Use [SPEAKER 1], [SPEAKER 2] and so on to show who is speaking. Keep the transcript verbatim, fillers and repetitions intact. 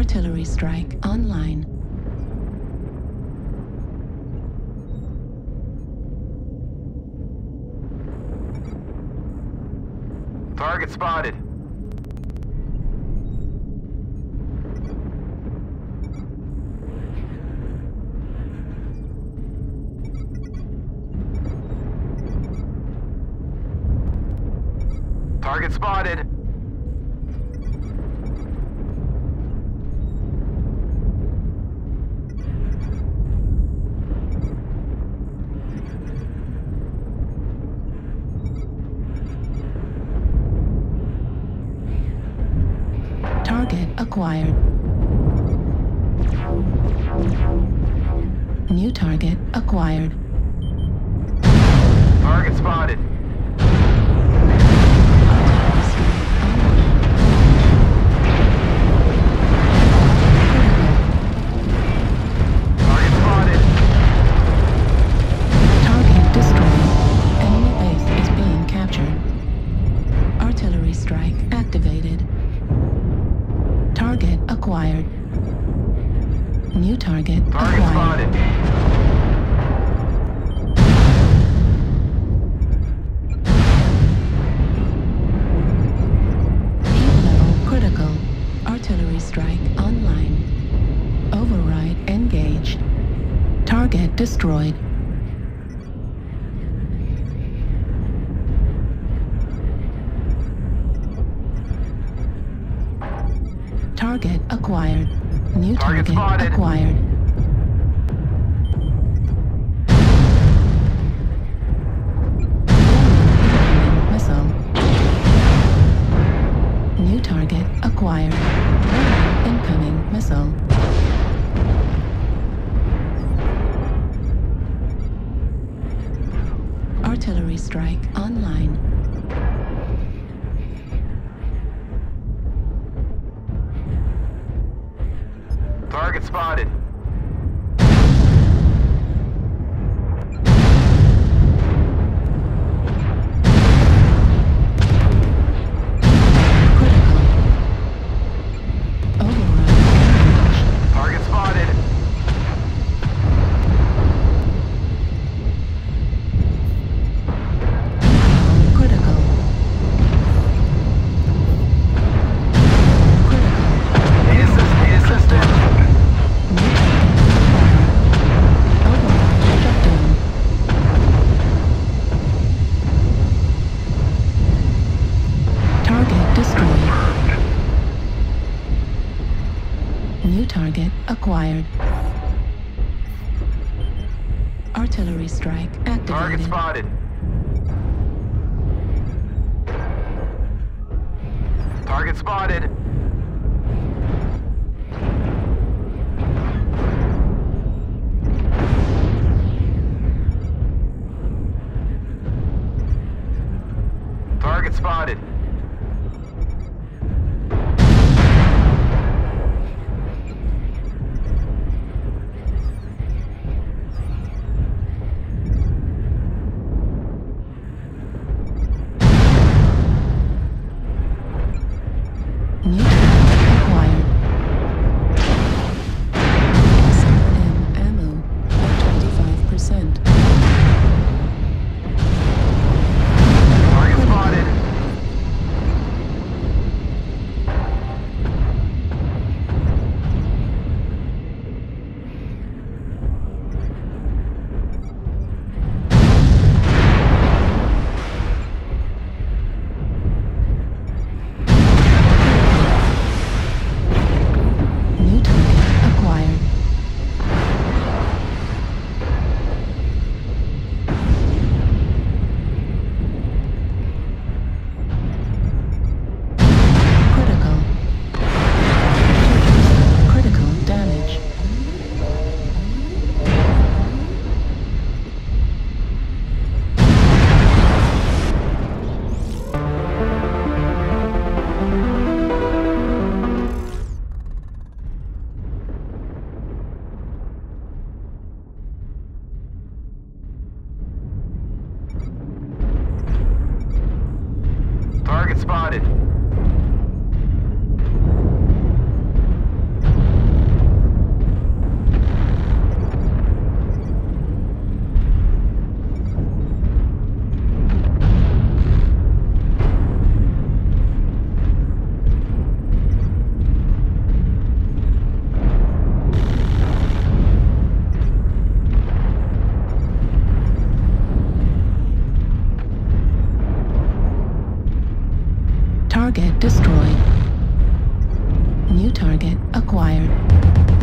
[SPEAKER 1] Artillery strike online.
[SPEAKER 2] Target spotted. Target spotted.
[SPEAKER 1] Target acquired. New target acquired.
[SPEAKER 2] Target spotted. Target spotted.
[SPEAKER 1] Target destroyed. Enemy base is being captured. Artillery strike activated. Target acquired. New target
[SPEAKER 2] Target
[SPEAKER 1] acquired.
[SPEAKER 2] spotted.
[SPEAKER 1] Heat level critical. Artillery strike online. Override engaged. Target destroyed. Target acquired. New
[SPEAKER 2] Target
[SPEAKER 1] target,
[SPEAKER 2] spotted.
[SPEAKER 1] acquired. Incoming missile. New target acquired. Incoming missile. Artillery strike online.
[SPEAKER 2] Target spotted.
[SPEAKER 1] Critical. Override engaged.
[SPEAKER 2] Target spotted.
[SPEAKER 1] Critical. Critical.
[SPEAKER 2] Need assist. Need assistance.
[SPEAKER 1] New target acquired. Override shutdown. Target destroyed. New target acquired. Artillery strike
[SPEAKER 2] Target
[SPEAKER 1] activated.
[SPEAKER 2] spotted. Target spotted. Target spotted.
[SPEAKER 1] New target acquired. S M ammo at twenty-five percent.
[SPEAKER 2] Target spotted.
[SPEAKER 1] New target acquired. Critical. Critical damage.
[SPEAKER 2] Target spotted.
[SPEAKER 1] target destroyed. New target acquired.